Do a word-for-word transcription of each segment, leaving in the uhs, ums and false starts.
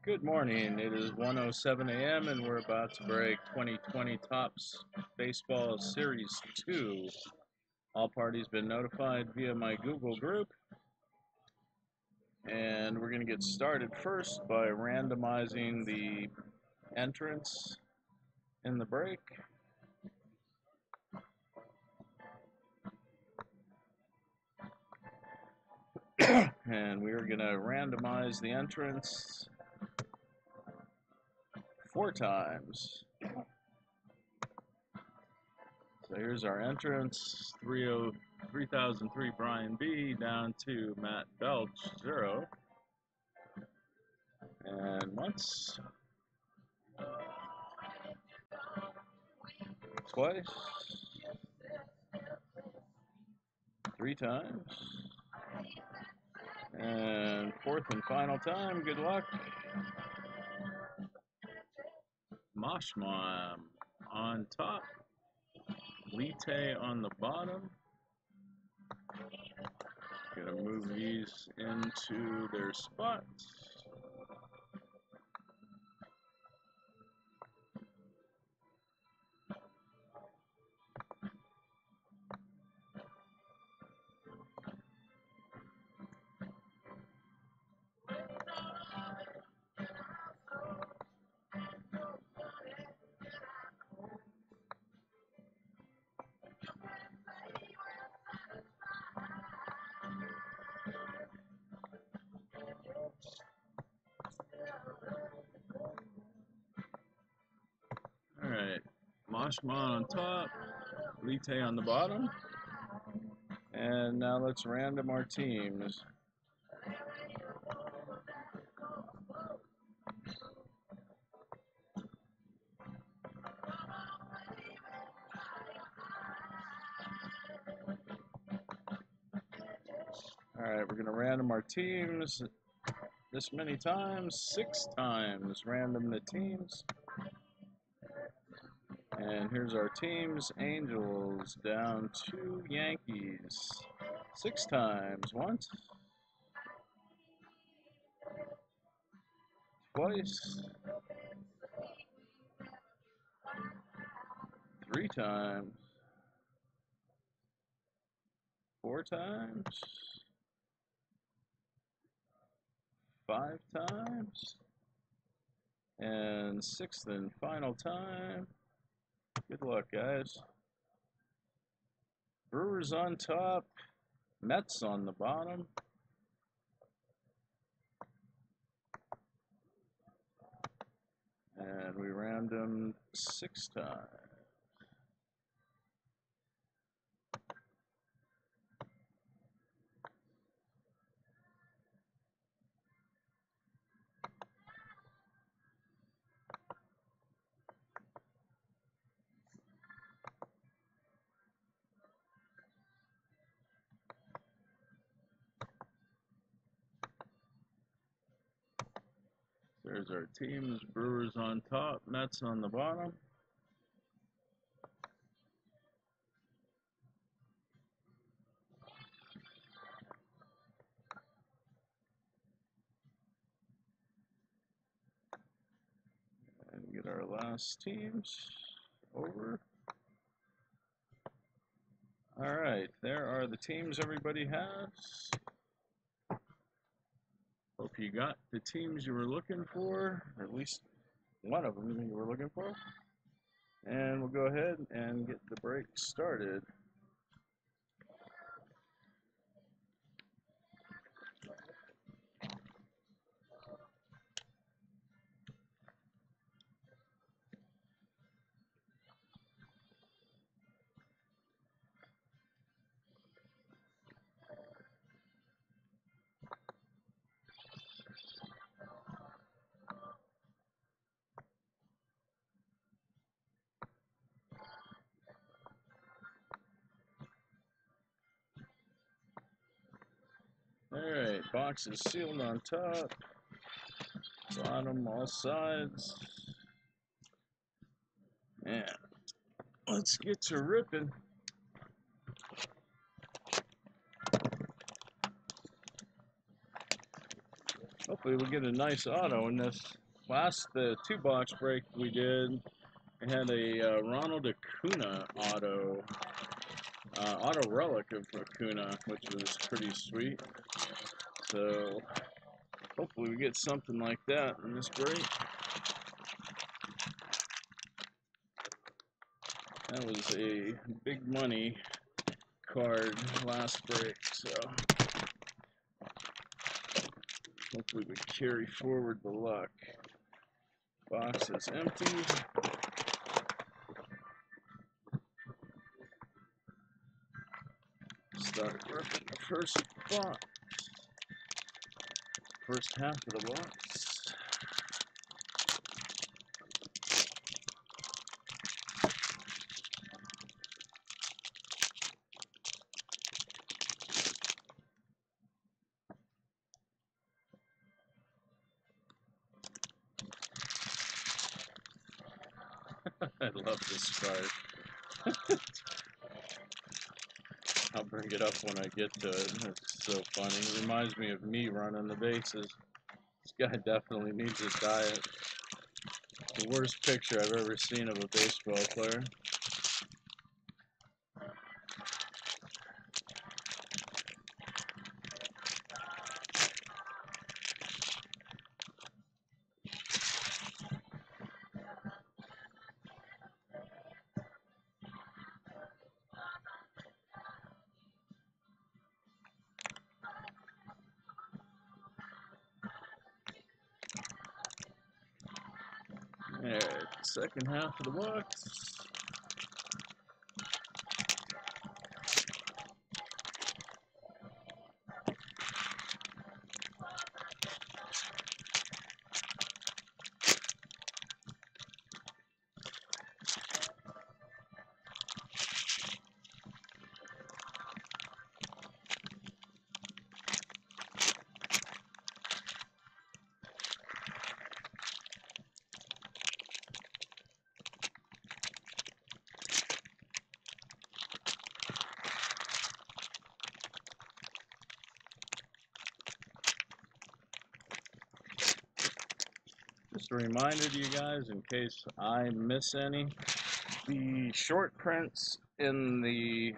Good morning. It is one oh seven a m and we're about to break twenty twenty Topps Baseball Series two. All parties been notified via my Google group. And we're going to get started first by randomizing the entrants in the break. And we're going to randomize the entrants four times. So here's our entrance, three thousand three Brian B down to Matt Belch, zero. And once, twice, three times, and fourth and final time, good luck. Moshmam on top, Lite on the bottom. Gonna move these into their spots. Alright, Moshman on top, Lite on the bottom. And now let's random our teams. Alright, we're going to random our teams this many times, six times. Random the teams. And here's our teams. Angels down to Yankees. Six times. Once. Twice. Three times. Four times. Five times. And sixth and final time. Good luck, guys. Brewers on top, Mets on the bottom. And we random six times. There's our teams, Brewers on top, Mets on the bottom. And get our last teams over. All right, there are the teams everybody has. Hope you got the teams you were looking for, or at least one of them you were looking for. And we'll go ahead and get the break started. Alright, box is sealed on top, bottom, all sides. And let's get to ripping. Oh, hopefully we'll get a nice auto in this. Last the two box break we did, it had a uh, Ronald Acuna auto, uh, auto relic of Acuna, which was pretty sweet. So hopefully we get something like that in this break. That was a big money card last break, so hopefully we carry forward the luck. Box is empty. Start ripping the first box. First half of the box. I love this card. I'll bring it up when I get to it. It's so funny. It reminds me of me running the bases. This guy definitely needs a diet. The worst picture I've ever seen of a baseball player. Alright, second half of the box. Just a reminder to you guys, in case I miss any, the short prints in the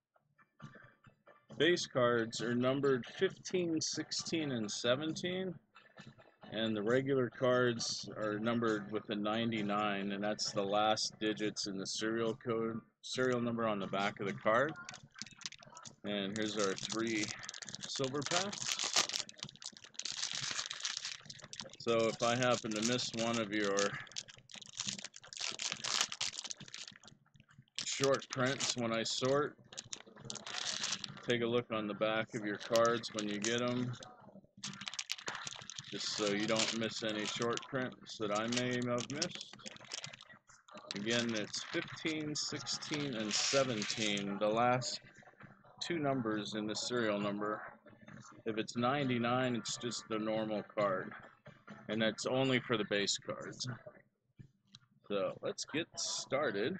base cards are numbered fifteen, sixteen, and seventeen, and the regular cards are numbered with a ninety-nine, and that's the last digits in the serial code, serial number on the back of the card. And here's our three silver packs. So if I happen to miss one of your short prints when I sort, take a look on the back of your cards when you get them, just so you don't miss any short prints that I may have missed. Again, it's fifteen, sixteen, and seventeen, the last two numbers in the serial number. If it's ninety-nine, it's just the normal card, and that's only for the base cards. So let's get started.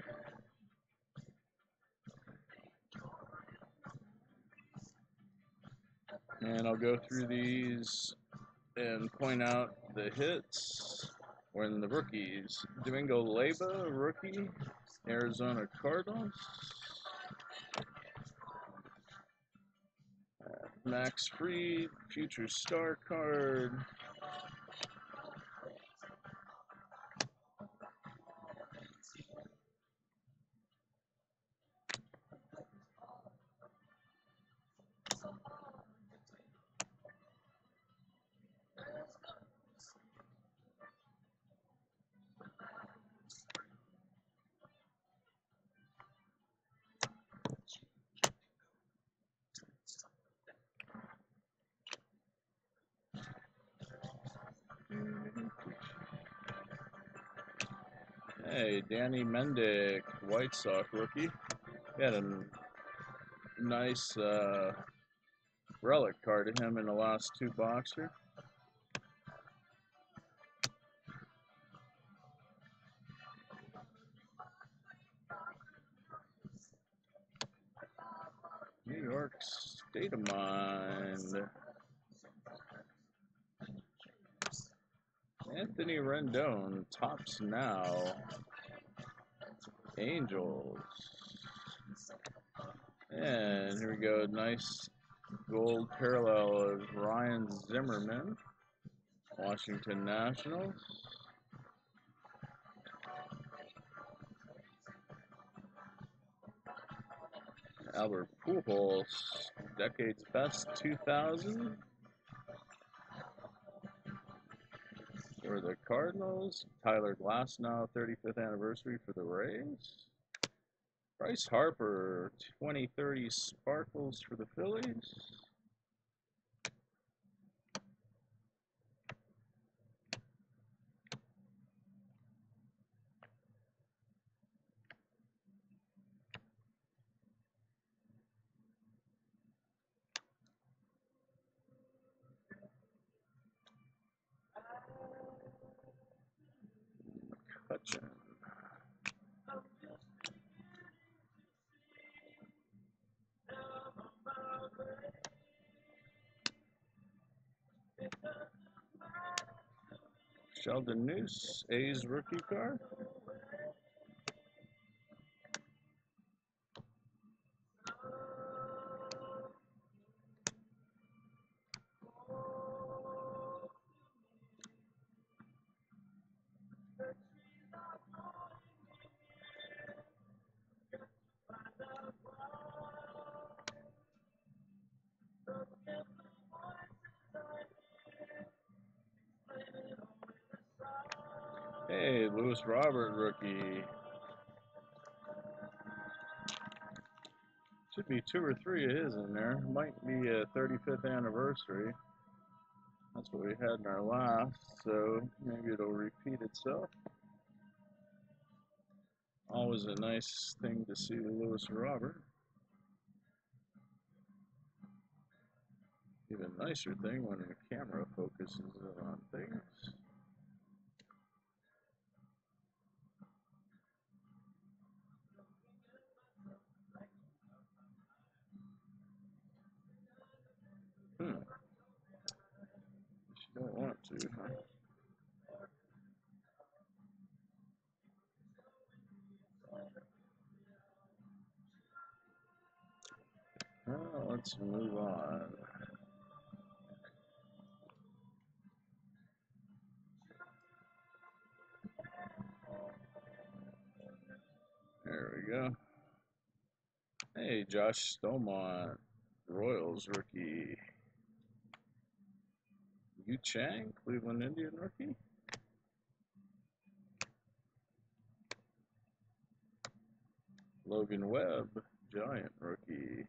And I'll go through these and point out the hits. When the rookies, Domingo Leyba, rookie, Arizona Cardinals. Uh, Max Fried, future star card. Hey, Danny Mendick, White Sox rookie. He had a nice uh, relic card of him in the last two boxers. New York State of Mind. Anthony Rendon, tops now. Angels. And here we go, nice gold parallel of Ryan Zimmerman, Washington Nationals. Albert Pujols, Decade's Best two thousand. For the Cardinals, Tyler Glasnow, thirty-fifth anniversary for the Rays. Bryce Harper, twenty thirty Sparkles for the Phillies. McCutcheon. Sheldon Neuse, A's rookie card. Hey, Luis Robert rookie. Should be two or three of his in there. Might be a thirty-fifth anniversary. That's what we had in our last, so maybe it'll repeat itself. Always a nice thing to see Luis Robert. Even nicer thing when the camera focuses on things. Hmm. You don't want to, huh? Well, let's move on. There we go. Hey, Josh Stomont, Royals rookie. Yu Chang, Cleveland Indian rookie. Logan Webb, Giant rookie.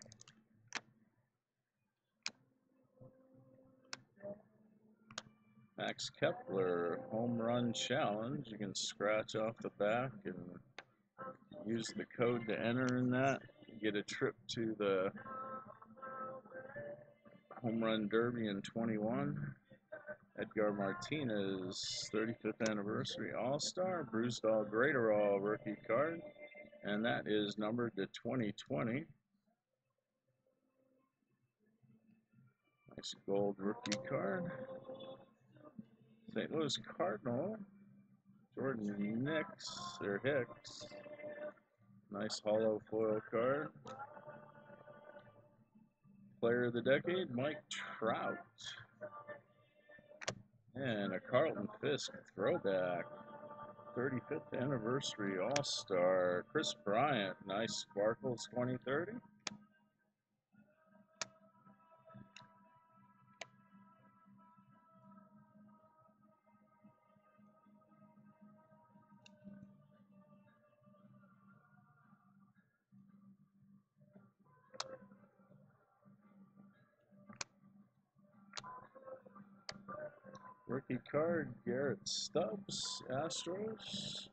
Max Kepler, Home Run Challenge. You can scratch off the back and use the code to enter in that. Get a trip to the Home Run Derby in twenty-one. Edgar Martinez, thirty-fifth anniversary All-Star. Bruce Dahl Graterol rookie card. And that is numbered to twenty twenty. Nice gold rookie card. Saint Louis Cardinal, Jordan Nix, or Hicks. Nice hollow foil card. Player of the Decade, Mike Trout. And a Carlton Fisk throwback. thirty-fifth anniversary All-Star. Chris Bryant, nice Sparkles twenty thirty. Rookie card, Garrett Stubbs, Astros.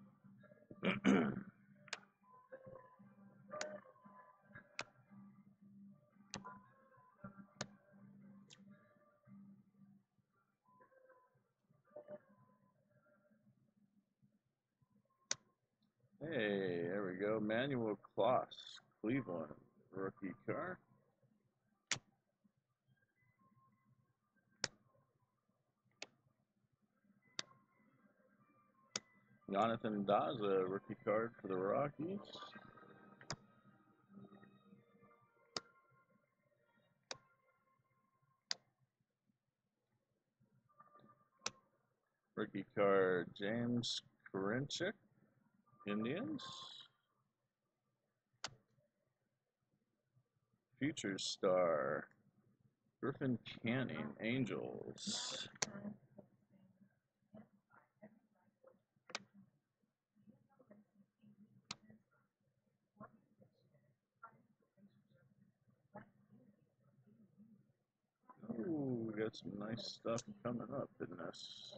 Hey, there we go. Manuel Kloss, Cleveland, rookie card. Jonathan Daza, rookie card for the Rockies. Rookie card, James Karinchak, Indians. Future star, Griffin Canning, Angels. Ooh, we got some nice stuff coming up in this.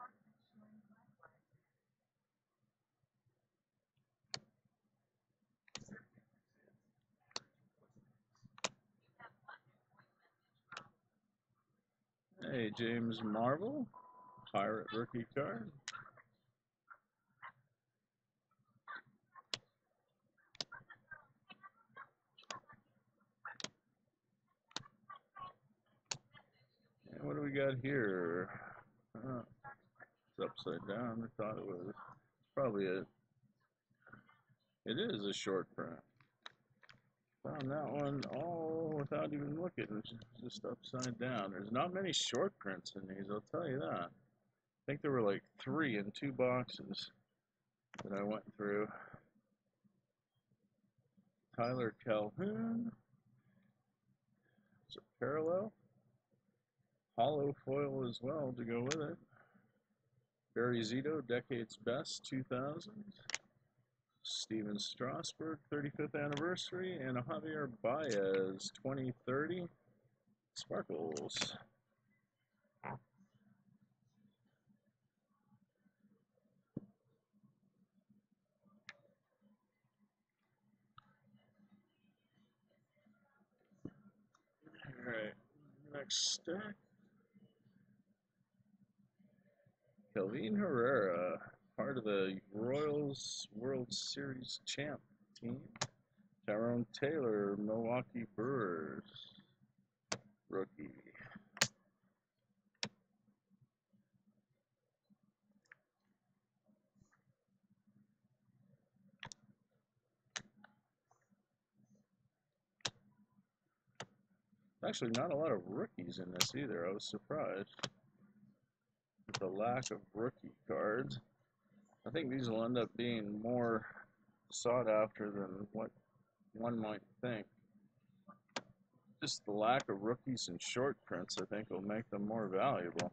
Hey, James Marvel, Pirate rookie card. And what do we got here? Uh, it's upside down. I thought it was. It's probably a. It is a short print. Found that one all without even looking. It's just upside down. There's not many short prints in these, I'll tell you that. I think there were like three in two boxes that I went through. Tyler Calhoun. It's a parallel. Hollow foil as well to go with it. Barry Zito, Decade's Best, two thousand. Steven Strasburg, thirty-fifth anniversary. And a Javier Baez, twenty thirty. Sparkles. Alright, next stack. Kelvin Herrera, part of the Royals World Series champ team. Tyrone Taylor, Milwaukee Brewers, rookie. Actually, not a lot of rookies in this either. I was surprised with the lack of rookie cards. I think these will end up being more sought after than what one might think. Just the lack of rookies and short prints, I think, will make them more valuable.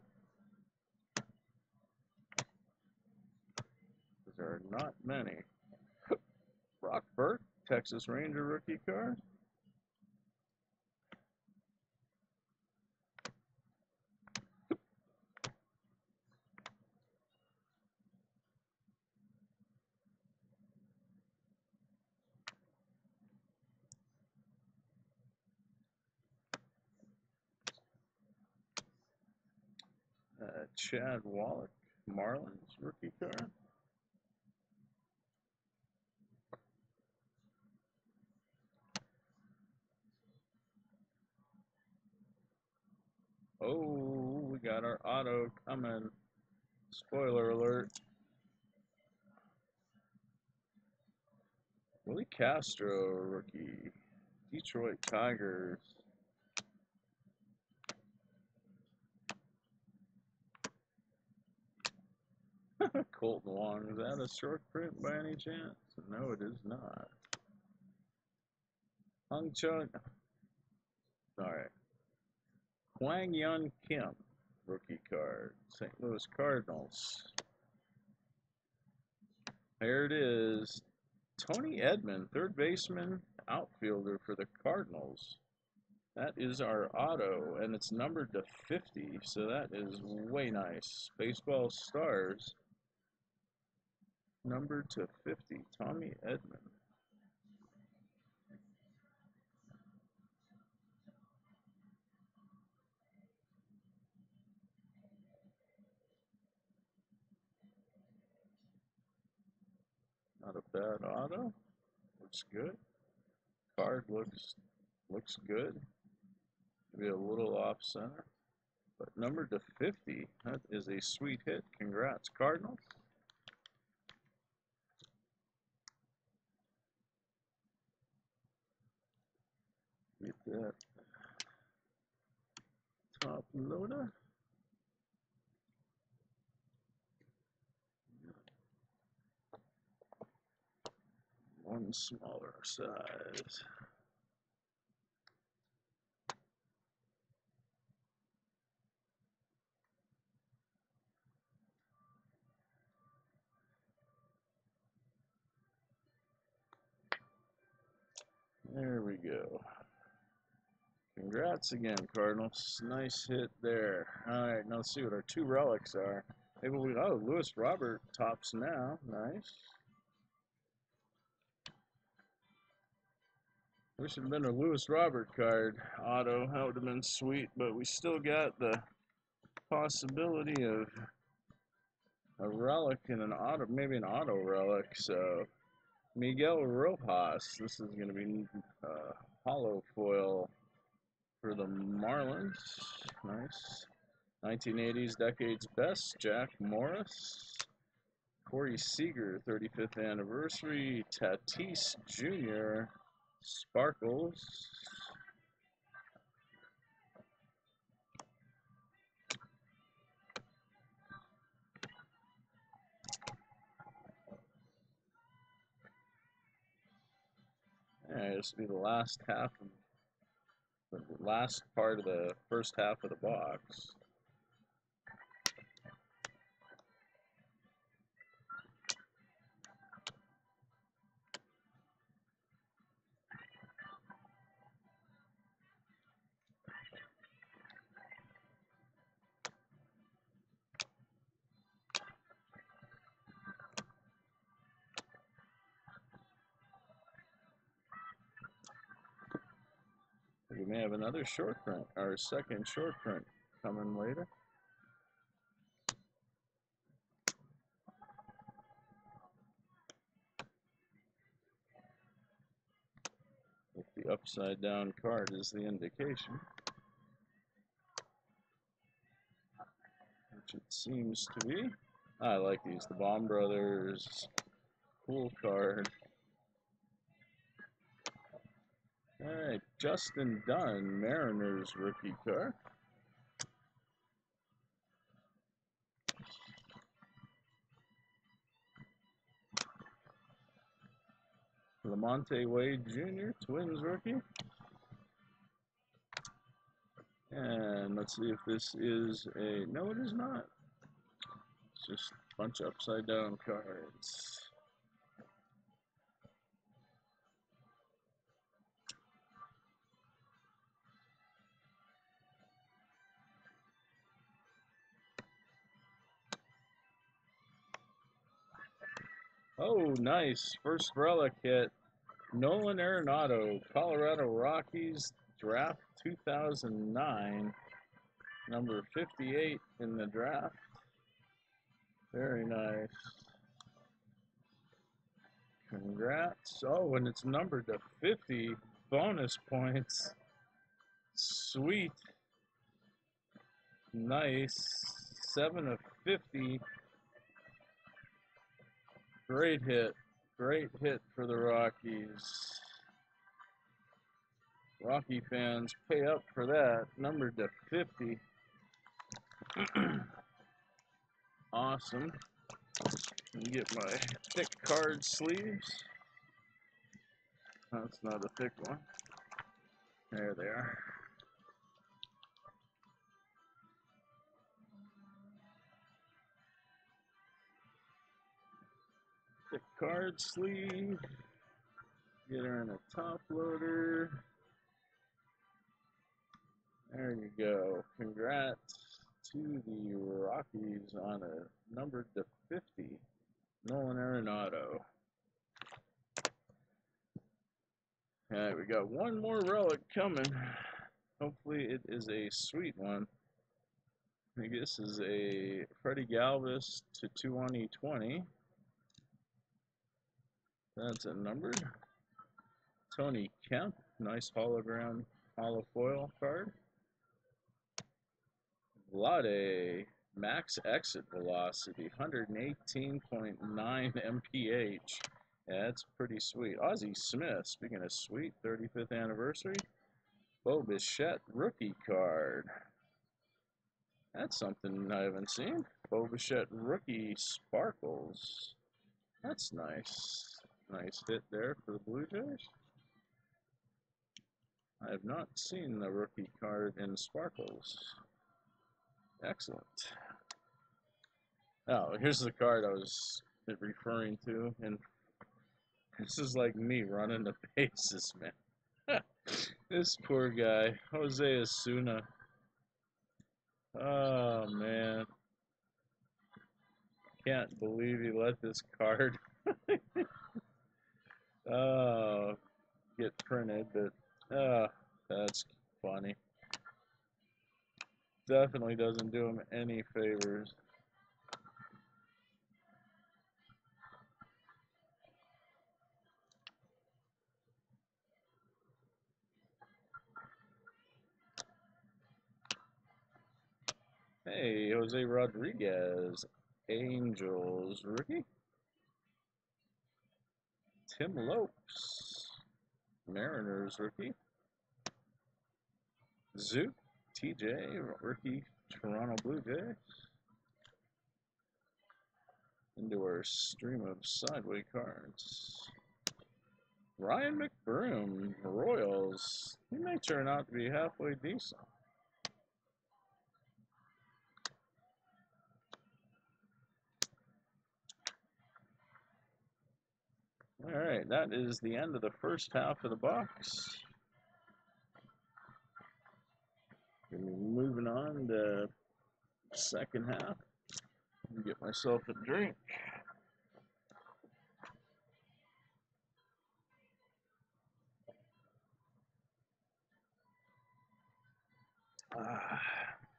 Because there are not many. Brock Burke, Texas Ranger rookie card. Uh, Chad Wallach, Marlins rookie card. Oh, we got our auto coming. Spoiler alert. Willie Castro, rookie. Detroit Tigers. Colton Wong, is that a short print by any chance? No, it is not. Hung Chung. Alright. Kwang Yun Kim, rookie card. Saint Louis Cardinals. There it is. Tony Edman, third baseman, outfielder for the Cardinals. That is our auto, and it's numbered to fifty, so that is way nice. Baseball Stars, numbered to fifty, Tommy Edman. Not a bad auto. Looks good. Card looks looks good. Maybe a little off center, but numbered to fifty. That is a sweet hit. Congrats, Cardinals. that top loader. One smaller size. There we go. Congrats again, Cardinals. Nice hit there. All right, now let's see what our two relics are. Maybe we, oh, Lewis Robert tops now. Nice. Wish it had been a Lewis Robert card auto. That would have been sweet, but we still got the possibility of a relic and an auto, maybe an auto relic. So Miguel Rojas. This is going to be uh, hollow foil for the Marlins. Nice. nineteen eighties Decade's Best, Jack Morris. Corey Seager, thirty-fifth anniversary. Tatis Junior Sparkles. Alright, this will be the last half of the last part of the first half of the box. We may have another short print, our second short print coming later. If the upside down card is the indication, which it seems to be. I like these, the Baum Brothers, cool card. Alright, Justin Dunn, Mariners rookie card. Lamonte Wade Junior, Twins rookie. And let's see if this is a, no it is not. It's just a bunch of upside down cards. Oh, nice. First relic hit. Nolan Arenado, Colorado Rockies, draft two thousand nine. Number fifty-eight in the draft. Very nice. Congrats. Oh, and it's numbered to fifty. Bonus points. Sweet. Nice. seven of fifty. Great hit. Great hit for the Rockies. Rocky fans, pay up for that. Numbered to fifty. Awesome. Let me get my thick card sleeves. That's not a thick one. There they are. Thick card sleeve. Get her in a top loader. There you go. Congrats to the Rockies on a numbered to fifty. Nolan Arenado. Alright, we got one more relic coming. Hopefully it is a sweet one. I think this is a Freddie Galvis to twenty twenty. That's a numbered. Tony Kemp, nice hologram hollow foil card. Vlade, max exit velocity, one eighteen point nine M P H. Yeah, that's pretty sweet. Ozzie Smith, speaking of sweet, thirty-fifth anniversary. Bo Bichette rookie card. That's something I haven't seen. Bo Bichette rookie sparkles. That's nice. Nice hit there for the Blue Jays. I have not seen the rookie card in sparkles. Excellent. Oh, here's the card I was referring to, and this is like me running the bases, man. This poor guy, Jose Osuna. Oh man, can't believe he let this card oh get printed, but uh, that's funny. Definitely doesn't do him any favors. Hey, Jose Rodriguez, Angels rookie. Tim Lopes, Mariners rookie. Zoot, T J, rookie, Toronto Blue Jays. Into our stream of sideway cards. Ryan McBroom, Royals. He may turn out to be halfway decent. All right, that is the end of the first half of the box. Moving on to the second half. Get myself a drink. Ah,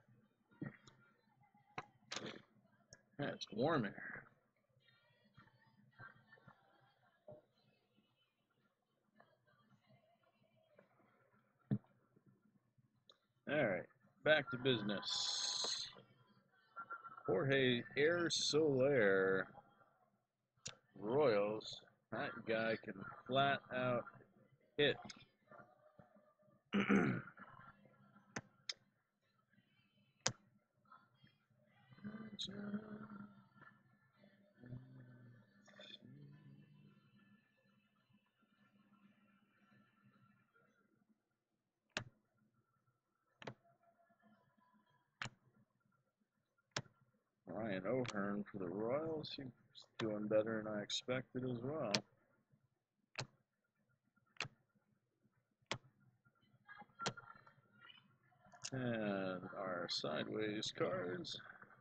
it's warm in here. All right, back to business. Jorge Air Soler, Royals. That guy can flat out hit. Ryan O'Hearn for the Royals. He's doing better than I expected as well. And our sideways cards.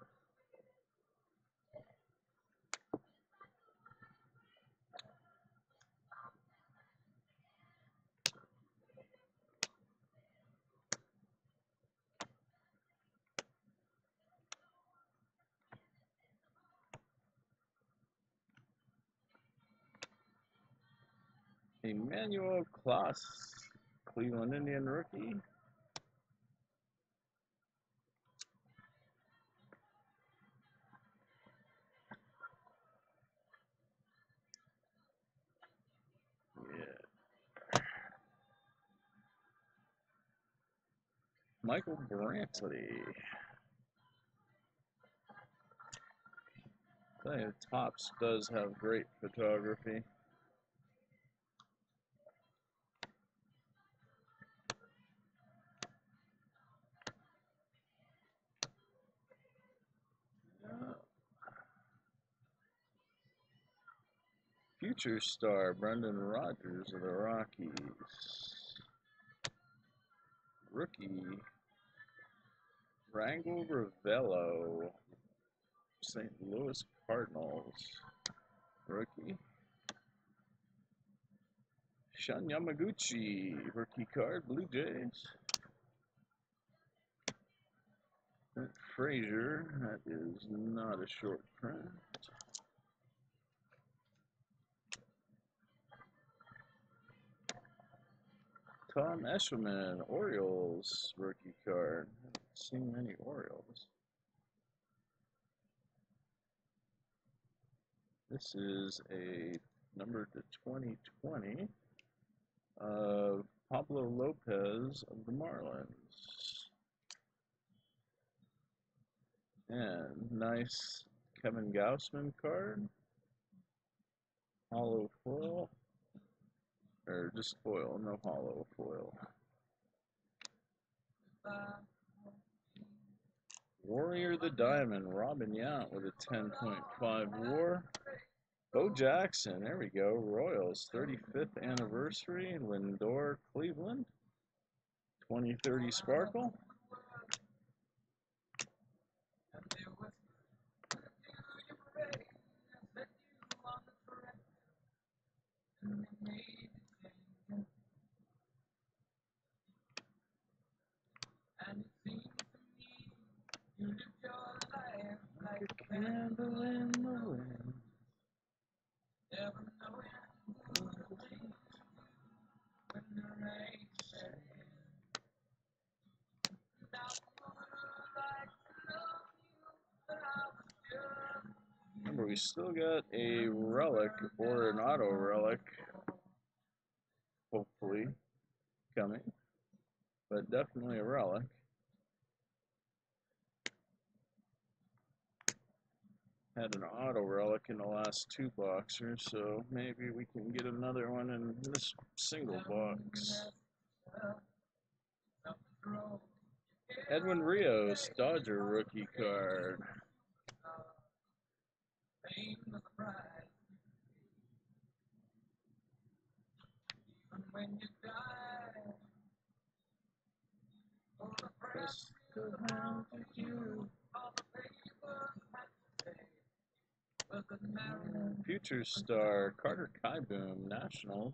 Emmanuel Class, Cleveland Indian rookie. Yeah. Michael Brantley. I tell you, Topps does have great photography. Future star Brendan Rodgers of the Rockies. Rookie Rangel Ravello, Saint Louis Cardinals. Rookie Shun Yamaguchi, rookie card, Blue Jays. Frazier, that is not a short print. Tom Eshelman, Orioles rookie card. Haven't seen many Orioles. This is a number to twenty twenty of Pablo Lopez of the Marlins. And nice Kevin Gausman card. Hollow foil. Or just foil, no hollow foil. Warrior the Diamond, Robin Yount with a ten point five war. Bo Jackson, there we go. Royals, thirty-fifth anniversary. Lindor, Cleveland. twenty thirty Sparkle. Like a candle in the wind. Remember, we still got a relic or an auto relic, hopefully, coming, but definitely a relic. Had an auto relic in the last two boxers, so maybe we can get another one in this single box. Edwin Rios, Dodger rookie card. Future star Carter Kieboom, Nationals.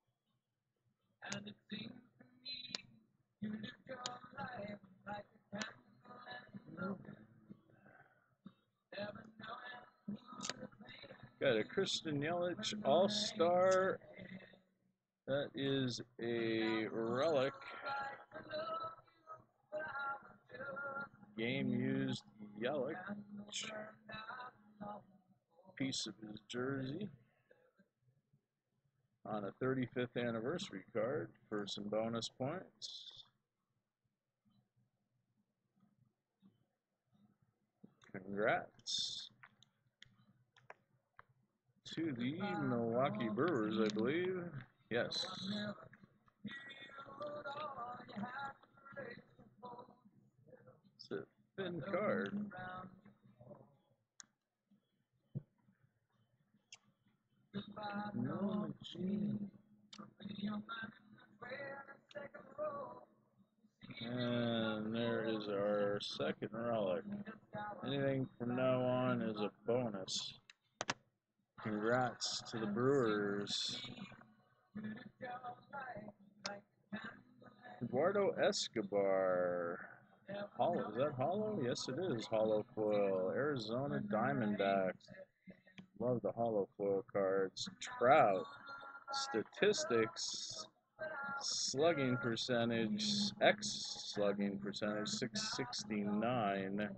Got a Christian Yelich All-Star. That is a relic. Game used Yelich. Piece of his jersey on a thirty-fifth anniversary card for some bonus points. Congrats to the Milwaukee Brewers, I believe. Yes. It's a thin card. No, and there is our second relic. Anything from now on is a bonus. Congrats to the Brewers. Eduardo Escobar. Hollow, is that hollow? Yes, it is hollow foil. Arizona Diamondbacks. Love the hollow foil cards. Trout. Statistics. Slugging percentage. X slugging percentage. six sixty-nine.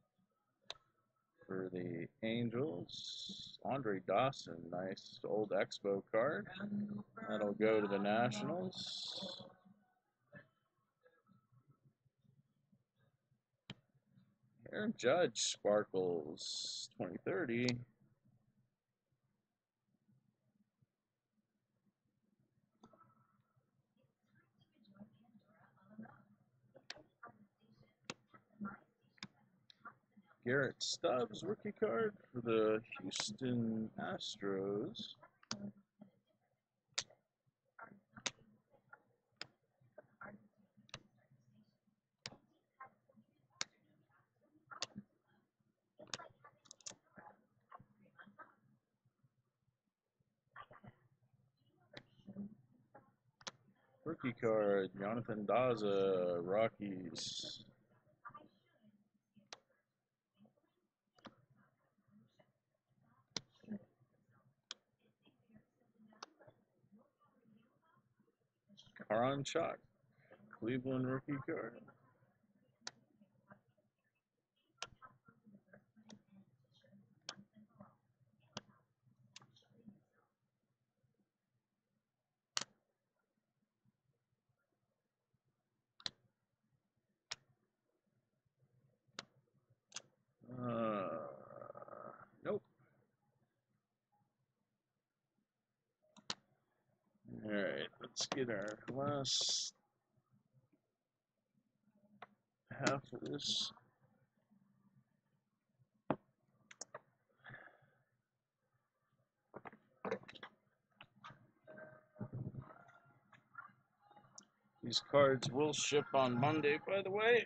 For the Angels, Andre Dawson, nice old Expo card. That'll go to the Nationals. Aaron Judge, Sparkles, twenty thirty. Garrett Stubbs, rookie card for the Houston Astros. Rookie card, Jonathan Daza, Rockies. Karanchak, Cleveland rookie card. let's get our last half of this. These cards will ship on Monday, by the way.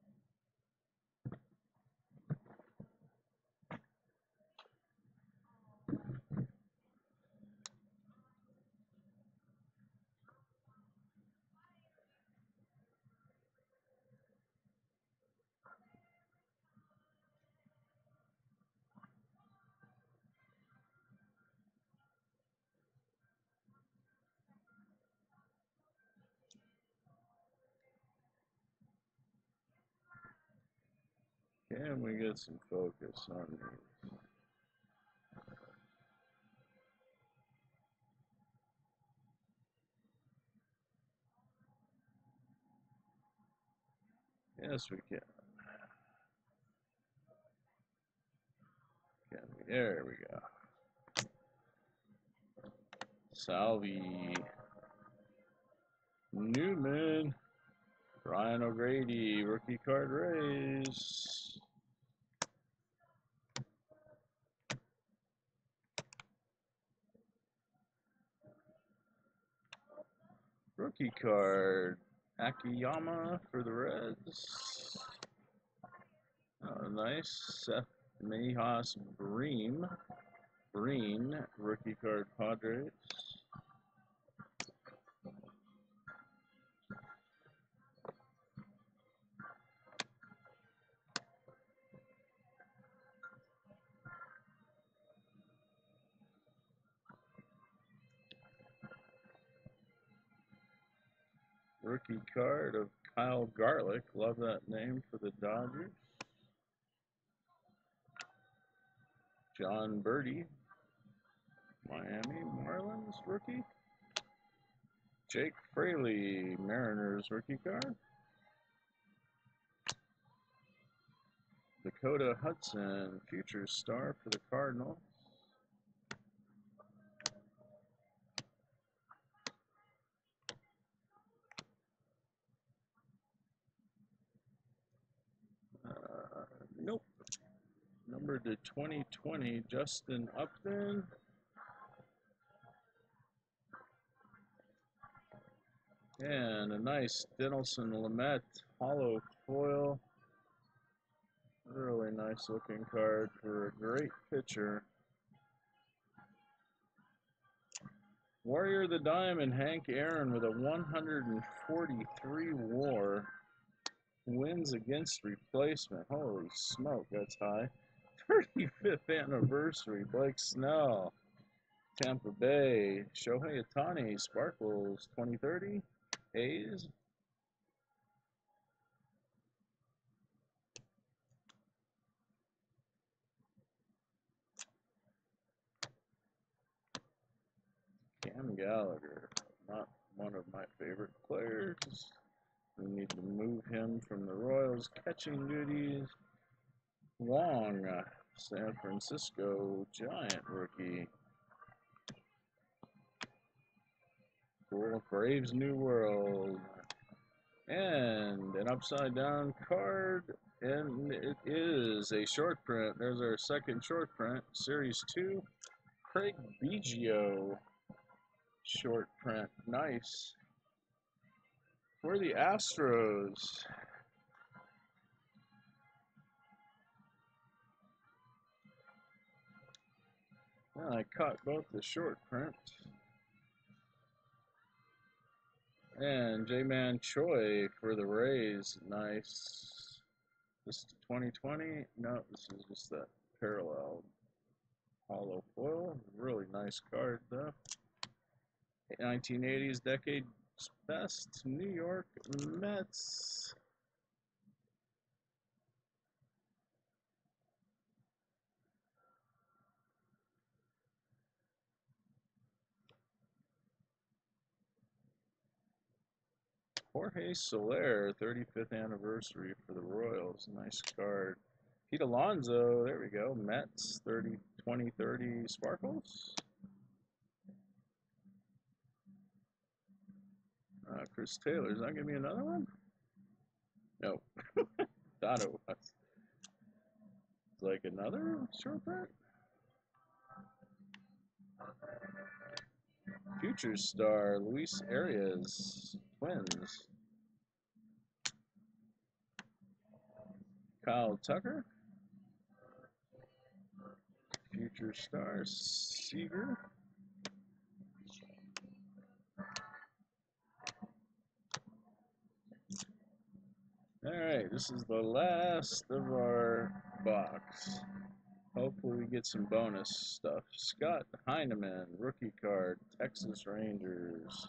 Can we get some focus on these? Yes, we can. Can we? There we go. Salvi. Newman. Ryan O'Grady. Rookie card raise. Rookie card. Akiyama for the Reds. Oh, nice. Seth Mejas Bream. Breen. Rookie card Padres. Rookie card of Kyle Garlick. Love that name for the Dodgers. John Birdie. Miami Marlins rookie. Jake Fraley. Mariners rookie card. Dakota Hudson. Future star for the Cardinals. Uh, nope. Number to twenty twenty, Justin Upton. And a nice Dinelson Lamet hollow foil. Really nice looking card for a great pitcher. Warrior of the Diamond, Hank Aaron with a one hundred forty-three WAR. Wins against replacement. Holy smoke, that's high. thirty-fifth anniversary, Blake Snell. Tampa Bay, Shohei Ohtani, Sparkles, twenty thirty. A's. Cam Gallagher, not one of my favorite players. We need to move him from the Royals catching duties. Wong, San Francisco Giant rookie. Cool. Braves New World. And an upside down card. And it is a short print. There's our second short print. Series two. Craig Biggio. Short print. Nice. For the Astros. Well, I caught both the short print. And J-Man Choi for the Rays. Nice. This is twenty twenty. No, this is just that parallel hollow foil. Really nice card, though. nineteen eighties Decade's Best New York Mets. Jorge Soler, thirty-fifth anniversary for the Royals. Nice card. Pete Alonso, there we go. Mets, thirty, twenty thirty Sparkles. Chris Taylor. Is that gonna be another one? No. Thought it was. It's like another short print. Future star Luis Arias, Twins. Kyle Tucker. Future star Seager. Alright, this is the last of our box. Hopefully we get some bonus stuff. Scott Heineman, rookie card, Texas Rangers.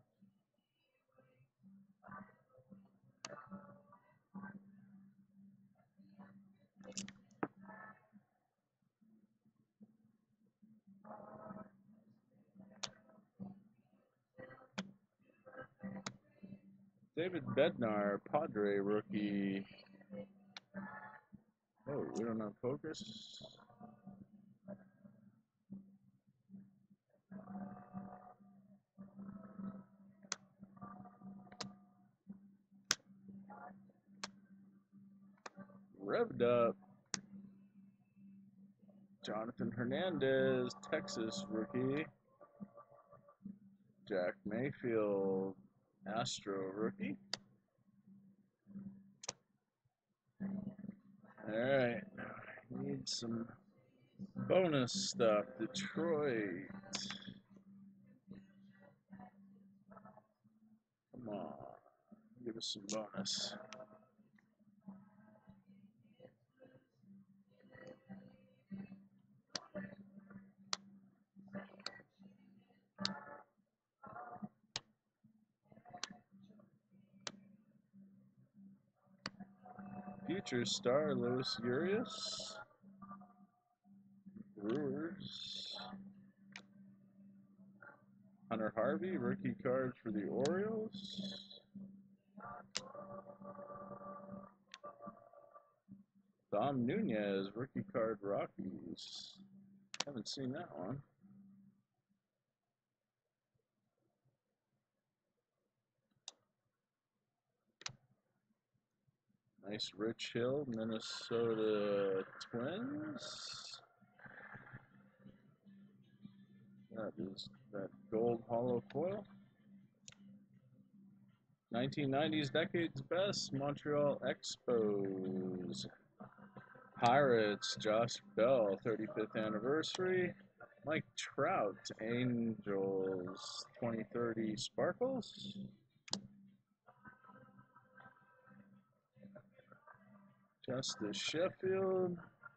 David Bednar, Padre rookie. Oh, we don't have focus. Revved up. Jonathan Hernandez, Texas rookie. Jack Mayfield, Astro rookie. Alright, need some bonus stuff. Detroit. Come on, give us some bonus. Future star Luis Urias. Brewers. Hunter Harvey, rookie card for the Orioles. Dom Nunez, rookie card Rockies. Haven't seen that one. Nice Rich Hill, Minnesota Twins. That is that gold hollow foil. nineteen nineties Decades Best, Montreal Expos. Pirates, Josh Bell, thirty-fifth anniversary. Mike Trout, Angels, twenty thirty Sparkles. Justice Sheffield.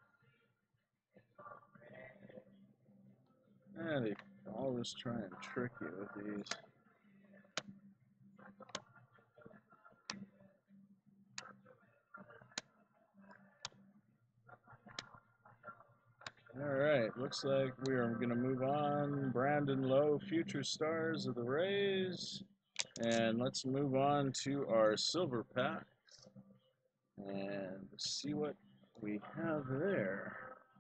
And they always try and trick you with these. Alright, looks like we are going to move on. Brandon Lowe, Future Stars of the Rays. And let's move on to our silver pack and see what we have there.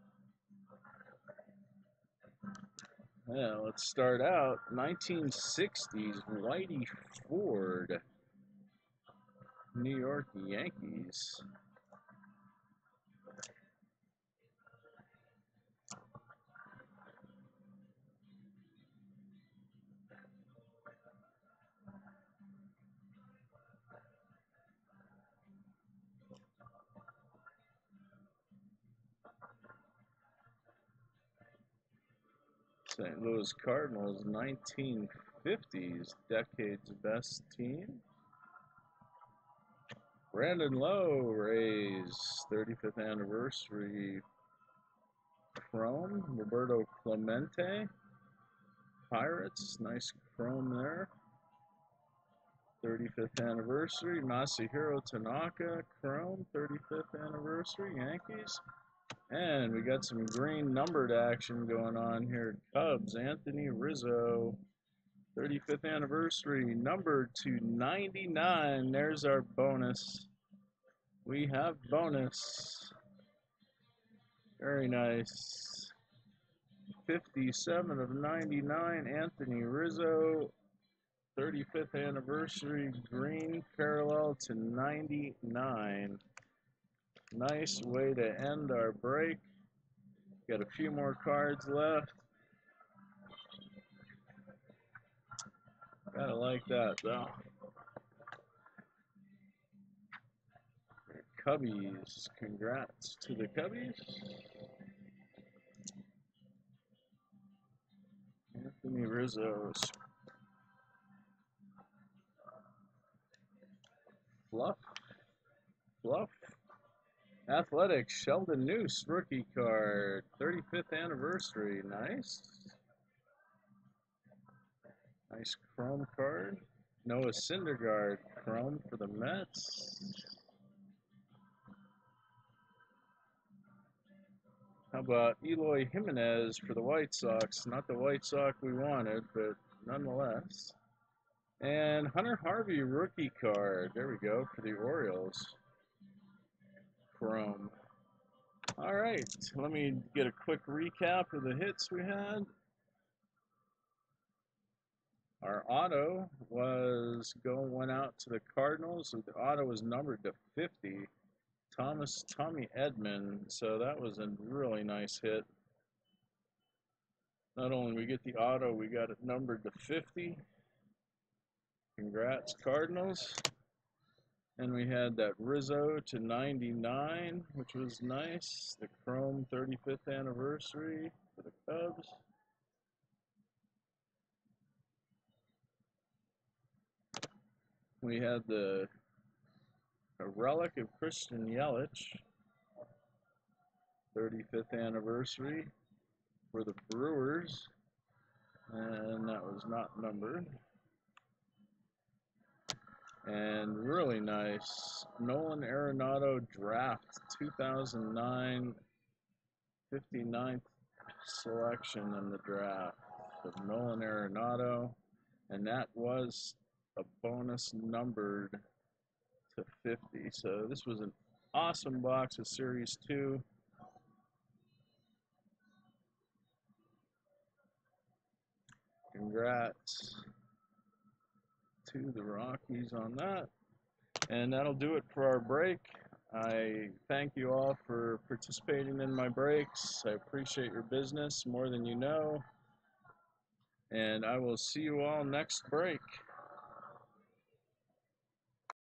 Yeah, let's start out. nineteen sixties Whitey Ford, New York Yankees. Saint Louis Cardinals, nineteen fifties Decades Best Team. Brandon Lowe, Rays, thirty-fifth Anniversary Chrome. Roberto Clemente, Pirates, nice Chrome there. thirty-fifth Anniversary. Masahiro Tanaka, Chrome, thirty-fifth Anniversary, Yankees. And we got some green numbered action going on here. Cubs, Anthony Rizzo, thirty-fifth Anniversary, numbered to ninety-nine. There's our bonus. We have bonus. Very nice. fifty-seven of ninety-nine, Anthony Rizzo. thirty-fifth anniversary green parallel to ninety-nine. Nice way to end our break. Got a few more cards left. Gotta like that though. Cubbies, congrats to the Cubbies. Anthony Rizzo. Fluff. Fluff. Athletics, Sheldon Noose, rookie card. thirty-fifth anniversary. Nice. Nice chrome card. Noah Syndergaard, chrome for the Mets. How about Eloy Jimenez for the White Sox? Not the White Sox we wanted, but nonetheless. And Hunter Harvey rookie card. There we go for the Orioles. Chrome. All right, let me get a quick recap of the hits we had. Our auto was going went out to the Cardinals. The auto was numbered to fifty. Thomas Tommy Edman. So that was a really nice hit. Not only we get the auto, we got it numbered to fifty. Congrats, Cardinals. And we had that Rizzo to ninety-nine, which was nice. The Chrome thirty-fifth anniversary for the Cubs. We had the a relic of Christian Yelich, thirty-fifth anniversary for the Brewers, and that was not numbered. And really nice Nolan Arenado draft two thousand nine, fifty-ninth selection in the draft of Nolan Arenado, and that was a bonus numbered to fifty. So this was an awesome box of Series two. Congrats to the Rockies on that. And that'll do it for our break. I thank you all for participating in my breaks. I appreciate your business more than you know. And I will see you all next break.